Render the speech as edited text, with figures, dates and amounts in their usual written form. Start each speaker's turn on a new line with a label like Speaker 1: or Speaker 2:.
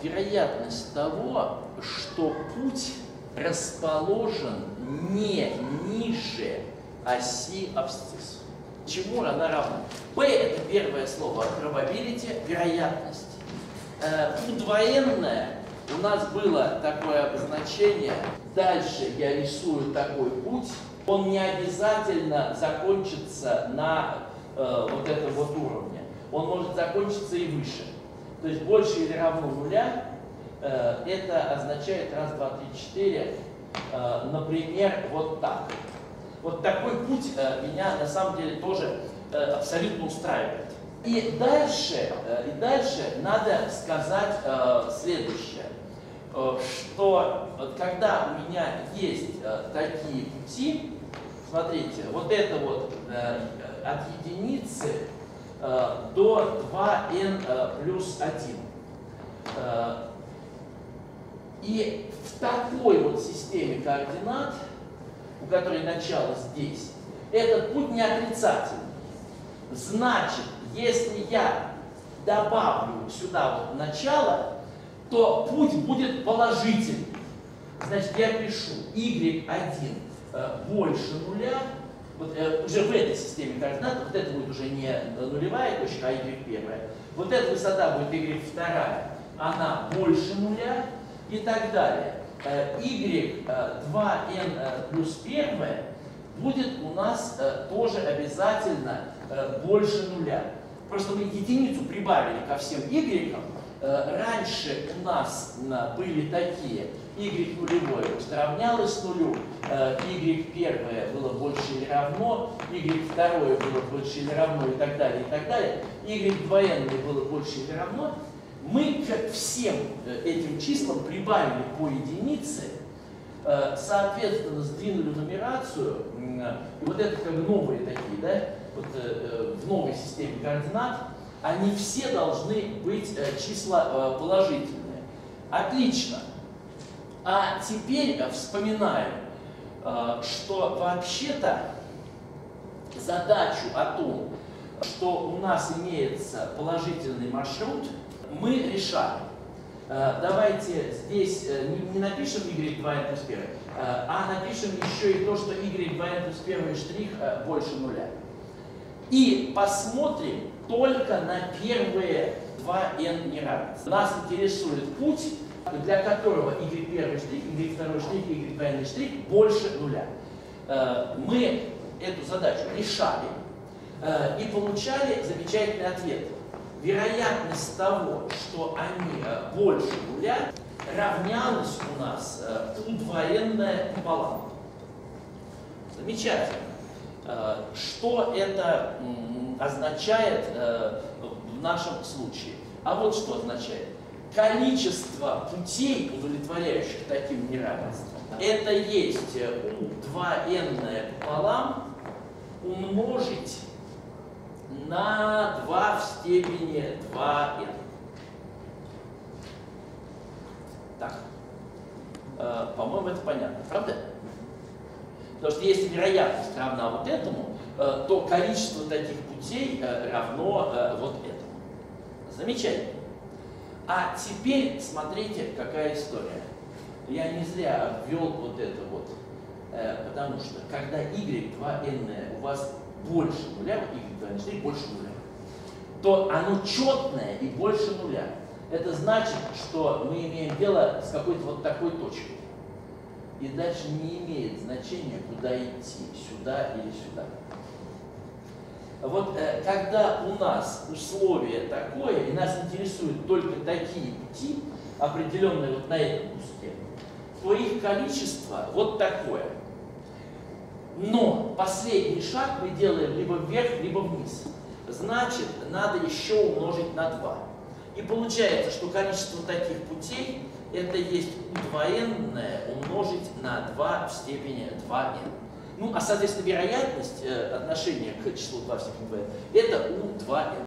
Speaker 1: вероятность того, что путь расположен не ниже оси абсцисс. Чему она равна? P – это первое слово, probability, вероятность. Удвоенное у нас было такое обозначение. Дальше я рисую такой путь. Он не обязательно закончится на вот этом вот уровне. Он может закончиться и выше. То есть больше или равно нуля, это означает раз, два, три, четыре, например, вот так. Вот такой путь меня на самом деле тоже абсолютно устраивает. И дальше надо сказать следующее, что когда у меня есть такие пути, смотрите, вот это вот от единицы до 2n плюс 1. И в такой вот системе координат, у которой начало здесь, этот путь не отрицательный. Значит, если я добавлю сюда вот начало, то путь будет положительный. Значит, я пишу y1 больше нуля. Вот, уже в этой системе координат, вот это будет уже не нулевая точка, а y1. Вот эта высота будет y2, она больше нуля и так далее. y2n плюс 1 будет у нас тоже обязательно больше нуля. Просто мы единицу прибавили ко всем y. Раньше у нас были такие. Y нулевое равнялось нулю, y1 было больше или равно, y2 было больше или равно и так далее, и так далее. y2n было больше или равно. Мы к всем этим числам прибавили по единице, соответственно, сдвинули нумерацию, и вот это как бы новые такие, да, вот в новой системе координат, они все должны быть числа положительные. Отлично. А теперь вспоминаем, что вообще-то задачу о том, что у нас имеется положительный маршрут, мы решаем. Давайте здесь не напишем y2n плюс 1, а напишем еще и то, что y2n плюс 1 штрих больше нуля. И посмотрим только на первые 2n неравенства. Нас интересует путь, для которого y1 штрих, y2 штрих, y2n штрих больше нуля. Мы эту задачу решали и получали замечательный ответ. Вероятность того, что они больше нуля, равнялась у нас удвоенная пополам. Замечательно. Что это означает в нашем случае? А вот что означает. Количество путей, удовлетворяющих таким неравенством, это есть u2n пополам умножить на 2 в степени 2n. Так, по-моему, это понятно, правда? Потому что если вероятность равна вот этому, то количество таких путей равно вот этому. Замечательно. А теперь смотрите, какая история. Я не зря обвел вот это вот, потому что когда y2n у вас больше нуля, y2n больше нуля, то оно четное и больше нуля. Это значит, что мы имеем дело с какой-то вот такой точкой. И дальше не имеет значения, куда идти, сюда или сюда. Вот когда у нас условие такое, и нас интересуют только такие пути, определенные вот на этом куске, то их количество вот такое. Но последний шаг мы делаем либо вверх, либо вниз. Значит, надо еще умножить на 2. И получается, что количество таких путей это есть удвоенное умножить на 2 в степени 2n. Ну, а, соответственно, вероятность отношения к числу 2 в степени 2n это u2n.